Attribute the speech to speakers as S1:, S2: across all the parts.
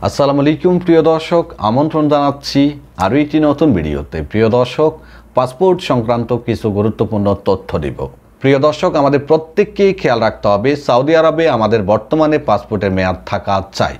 S1: আসসালামু আলাইকুম প্রিয় দর্শক, আমন্ত্রণ জানাচ্ছি আরও একটি নতুন ভিডিওতে। প্রিয় দর্শক, পাসপোর্ট সংক্রান্ত কিছু গুরুত্বপূর্ণ তথ্য দিব। প্রিয় দর্শক, আমাদের প্রত্যেককেই খেয়াল রাখতে হবে, সৌদি আরবে আমাদের বর্তমানে পাসপোর্টের মেয়াদ থাকা চাই।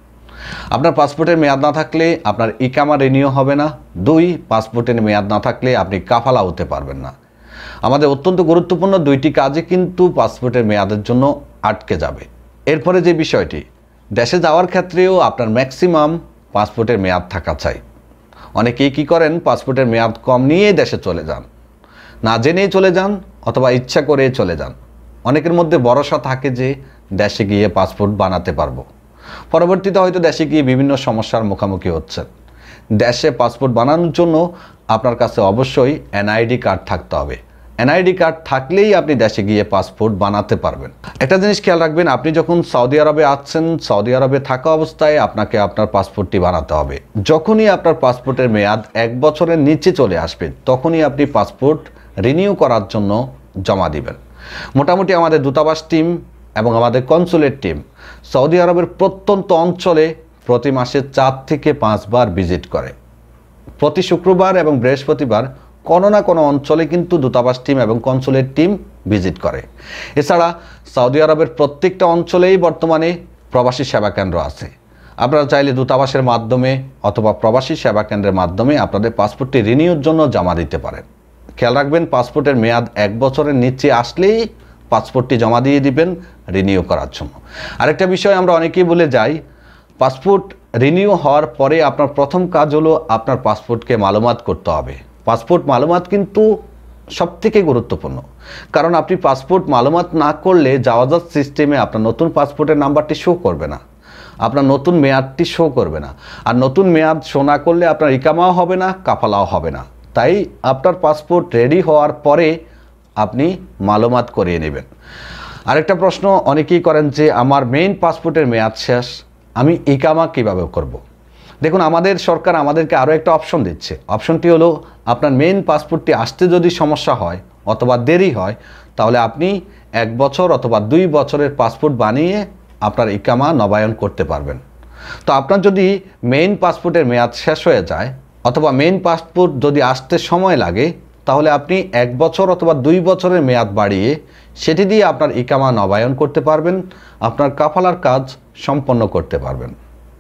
S1: আপনার পাসপোর্টের মেয়াদ না থাকলে আপনার ইকামা রিনিউ হবে না। 2, পাসপোর্টের মেয়াদ না থাকলে আপনি কাফালা হতে পারবেন না। আমাদের অত্যন্ত গুরুত্বপূর্ণ দুইটি কাজে কিন্তু পাসপোর্টের মেয়াদের জন্য আটকে যাবে। এরপরে যে বিষয়টি, দেশে যাওয়ার ক্ষেত্রেও আপনার ম্যাক্সিমাম পাসপোর্টের মেয়াদ থাকা চাই। অনেকেই কী করেন, পাসপোর্টের মেয়াদ কম নিয়ে দেশে চলে যান, না জেনেই চলে যান অথবা ইচ্ছা করে চলে যান। অনেকের মধ্যে ভরসা থাকে যে দেশে গিয়ে পাসপোর্ট বানাতে পারবো, পরবর্তীতে হয়তো দেশে গিয়ে বিভিন্ন সমস্যার মুখোমুখি হচ্ছেন। দেশে পাসপোর্ট বানানোর জন্য আপনার কাছে অবশ্যই এনআইডি কার্ড থাকতে হবে। এনআইডি কার্ড থাকলেই আপনি দেশে গিয়ে পাসপোর্ট বানাতে পারবেন। একটা জিনিস খেয়াল রাখবেন, আপনি যখন সৌদি আরবে আছেন, সৌদি আরবে থাকা অবস্থায় আপনাকে আপনার পাসপোর্টটি বানাতে হবে। যখনই আপনার পাসপোর্টের মেয়াদ 1 বছরের নিচে চলে আসবে, তখনই আপনি পাসপোর্ট রিনিউ করার জন্য জমা দিবেন। মোটামুটি আমাদের দূতাবাস টিম এবং আমাদের কনসুলেট টিম সৌদি আরবের প্রত্যন্ত অঞ্চলে প্রতি মাসে 4 থেকে 5 বার ভিজিট করে। প্রতি শুক্রবার এবং বৃহস্পতিবার কোনো না কোনো অঞ্চলে কিন্তু দূতাবাস টিম এবং কনসুলেট টিম ভিজিট করে। এছাড়া সৌদি আরবের প্রত্যেকটা অঞ্চলেই বর্তমানে প্রবাসী সেবা কেন্দ্র আছে। আপনারা চাইলে দূতাবাসের মাধ্যমে অথবা প্রবাসী সেবা কেন্দ্রের মাধ্যমে আপনাদের পাসপোর্টটি রিনিউর জন্য জমা দিতে পারেন। খেয়াল রাখবেন, পাসপোর্টের মেয়াদ 1 বছরের নিচে আসলেই পাসপোর্টটি জমা দিয়ে দিবেন রিনিউ করার জন্য। আরেকটা বিষয় আমরা অনেকেই বলে যাই, পাসপোর্ট রিনিউ হওয়ার পরে আপনার প্রথম কাজ হলো আপনার পাসপোর্টকে মালুমাত করতে হবে। পাসপোর্ট মালুমাত কিন্তু সবথেকে গুরুত্বপূর্ণ, কারণ আপনি পাসপোর্ট মালুমাত না করলে যাওয়াজাত সিস্টেমে আপনার নতুন পাসপোর্টের নাম্বারটি শো করবে না, আপনার নতুন মেয়াদটি শো করবে না। আর নতুন মেয়াদ শো না করলে আপনার ইকামাও হবে না, কাফালাও হবে না। তাই আপনার পাসপোর্ট রেডি হওয়ার পরে আপনি মালুমাত করিয়ে নেবেন। আরেকটা প্রশ্ন অনেকেই করেন যে আমার মেইন পাসপোর্টের মেয়াদ শেষ, আমি ইকামা কিভাবে করব। দেখুন, আমাদের সরকার আমাদেরকে আরও একটা অপশন দিচ্ছে। অপশনটি হলো, আপনার মেইন পাসপোর্টটি আসতে যদি সমস্যা হয় অথবা দেরি হয়, তাহলে আপনি 1 বছর অথবা 2 বছরের পাসপোর্ট বানিয়ে আপনার ইকামা নবায়ন করতে পারবেন। তো আপনার যদি মেইন পাসপোর্টের মেয়াদ শেষ হয়ে যায় অথবা মেইন পাসপোর্ট যদি আসতে সময় লাগে, তাহলে আপনি 1 বছর অথবা 2 বছরের মেয়াদ বাড়িয়ে সেটি দিয়ে আপনার ইকামা নবায়ন করতে পারবেন, আপনার কাফালার কাজ সম্পন্ন করতে পারবেন।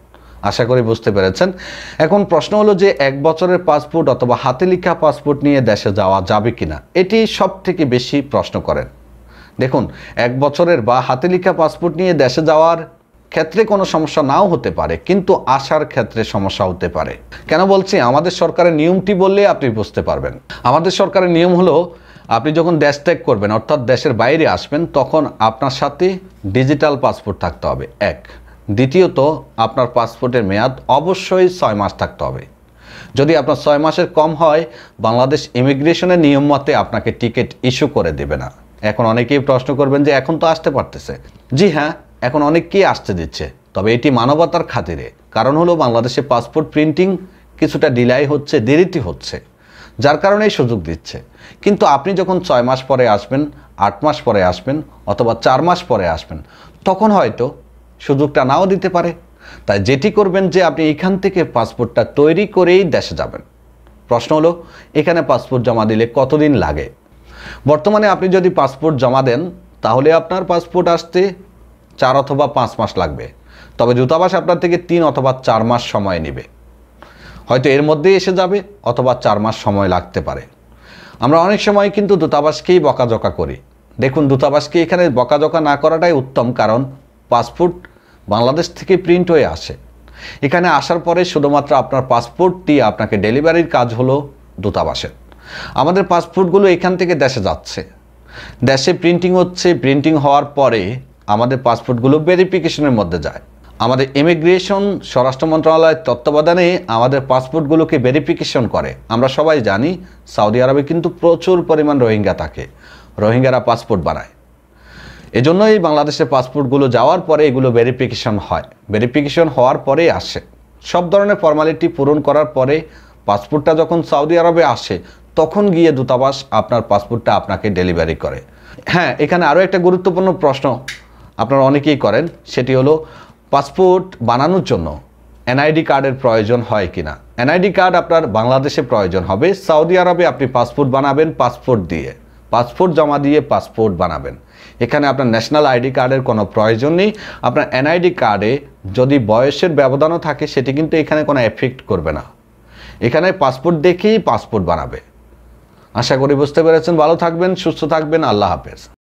S1: আশা করি বুঝতে পেরেছেন। এখন প্রশ্ন হলো যে 1 বছরের পাসপোর্ট অথবা হাতে লেখা পাসপোর্ট নিয়ে দেশে যাওয়া যাবে কিনা, এটি সব থেকে বেশি প্রশ্ন করেন। দেখুন, 1 বছরের বা হাতে লেখা পাসপোর্ট নিয়ে দেশে যাওয়ার ক্ষেত্রে কোনো সমস্যা নাও হতে পারে, কিন্তু আসার ক্ষেত্রে সমস্যা হতে পারে। কেন বলছি, আমাদের সরকারের নিয়মটি বললে আপনি বুঝতে পারবেন। আমাদের সরকারের নিয়ম হলো, আপনি যখন দেশ ত্যাগ করবেন অর্থাৎ দেশের বাইরে আসবেন, তখন আপনার সাথে ডিজিটাল পাসপোর্ট থাকতে হবে 1। দ্বিতীয়ত, আপনার পাসপোর্টের মেয়াদ অবশ্যই 6 মাস থাকতে হবে। যদি আপনার 6 মাসের কম হয়, বাংলাদেশ ইমিগ্রেশনের নিয়ম মতে আপনাকে টিকিট ইস্যু করে দেবে না। এখন অনেকেই প্রশ্ন করবেন যে এখন তো আসতে পারতেছে। জি হ্যাঁ, এখন অনেককেই আসতে দিচ্ছে, তবে এটি মানবতার খাতিরে। কারণ হলো, বাংলাদেশে পাসপোর্ট প্রিন্টিং কিছুটা ডিলাই হচ্ছে, দেরিতে হচ্ছে, যার কারণে এই সুযোগ দিচ্ছে। কিন্তু আপনি যখন 6 মাস পরে আসবেন, 8 মাস পরে আসবেন অথবা 4 মাস পরে আসবেন, তখন হয়তো সুযোগটা নাও দিতে পারে। তাই যেটি করবেন যে আপনি এখান থেকে পাসপোর্টটা তৈরি করেই দেশে যাবেন। প্রশ্ন হলো, এখানে পাসপোর্ট জমা দিলে কতদিন লাগে? বর্তমানে আপনি যদি পাসপোর্ট জমা দেন, তাহলে আপনার পাসপোর্ট আসতে 4 অথবা 5 মাস লাগবে। তবে দূতাবাস আপনার থেকে 3 অথবা 4 মাস সময় নেবে। হয়তো এর মধ্যেই এসে যাবে অথবা 4 মাস সময় লাগতে পারে। আমরা অনেক সময় কিন্তু দূতাবাসকেই বকাঝকা করি। দেখুন, দূতাবাসকে এখানে বকাঝকা না করাটাই উত্তম, কারণ পাসপোর্ট বাংলাদেশ থেকে প্রিন্ট হয়ে আসে। এখানে আসার পরে শুধুমাত্র আপনার পাসপোর্টটি আপনাকে ডেলিভারির কাজ হলো দূতাবাসের। আমাদের পাসপোর্টগুলো এখান থেকে দেশে যাচ্ছে, দেশে প্রিন্টিং হচ্ছে। প্রিন্টিং হওয়ার পরে আমাদের পাসপোর্টগুলো ভেরিফিকেশনের মধ্যে যায়। আমাদের ইমিগ্রেশন স্বরাষ্ট্র মন্ত্রণালয়ের তত্ত্বাবধানে আমাদের পাসপোর্টগুলোকে ভেরিফিকেশন করে। আমরা সবাই জানি, সৌদি আরবে কিন্তু প্রচুর পরিমাণ রোহিঙ্গা থাকে, রোহিঙ্গারা পাসপোর্ট বানায়। এজন্যই বাংলাদেশের পাসপোর্টগুলো যাওয়ার পরে এগুলো ভেরিফিকেশন হয়। ভেরিফিকেশন হওয়ার পরে আসে, সব ধরনের ফর্মালিটি পূরণ করার পরে পাসপোর্টটা যখন সৌদি আরবে আসে, তখন গিয়ে দূতাবাস আপনার পাসপোর্টটা আপনাকে ডেলিভারি করে। হ্যাঁ, এখানে আরও একটা গুরুত্বপূর্ণ প্রশ্ন আপনারা অনেকেই করেন, সেটি হলো, পাসপোর্ট বানানোর জন্য এনআইডি কার্ডের প্রয়োজন হয় কিনা। এনআইডি কার্ড আপনার বাংলাদেশে প্রয়োজন হবে, সৌদি আরবে আপনি পাসপোর্ট বানাবেন, পাসপোর্ট দিয়ে পাসপোর্ট জমা দিয়ে পাসপোর্ট বানাবেন। এখানে আপনার ন্যাশনাল আইডি কার্ডের কোনো প্রয়োজন নেই। আপনার এনআইডি কার্ডে যদি বয়সের ব্যবধানও থাকে সেটি কিন্তু এখানে কোনো এফেক্ট করবে না। এখানে পাসপোর্ট দেখেই পাসপোর্ট বানাবে। আশা করি বুঝতে পেরেছেন। ভালো থাকবেন, সুস্থ থাকবেন। আল্লাহ হাফেজ।